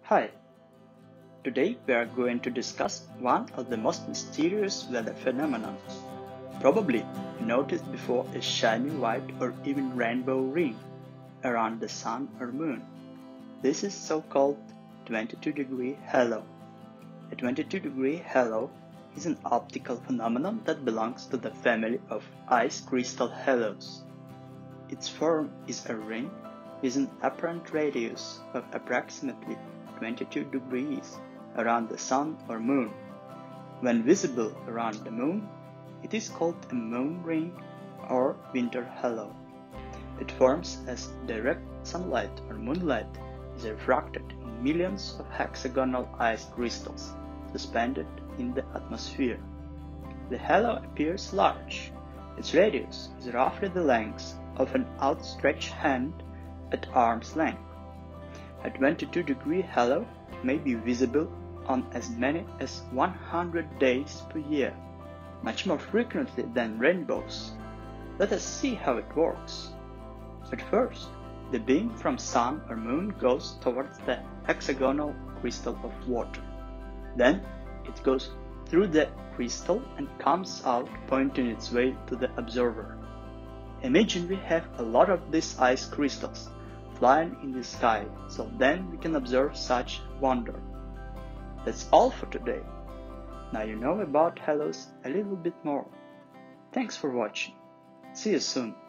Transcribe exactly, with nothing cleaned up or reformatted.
Hi, today we are going to discuss one of the most mysterious weather phenomena. Probably you noticed before a shiny white or even rainbow ring around the sun or moon. This is so-called twenty-two degree halo. A twenty-two degree halo is an optical phenomenon that belongs to the family of ice crystal halos. Its form is a ring with an apparent radius of approximately twenty-two degrees around the sun or moon. When visible around the moon, it is called a moon ring or winter halo. It forms as direct sunlight or moonlight is refracted in millions of hexagonal ice crystals suspended in the atmosphere. The halo appears large. Its radius is roughly the length of an outstretched hand at arm's length. A twenty-two degree halo may be visible on as many as one hundred days per year, much more frequently than rainbows. Let us see how it works. At first, the beam from sun or moon goes towards the hexagonal crystal of water. Then it goes through the crystal and comes out pointing its way to the observer. Imagine we have a lot of these ice crystals flying in the sky, so then we can observe such wonder. That's all for today. Now you know about halos a little bit more. Thanks for watching. See you soon.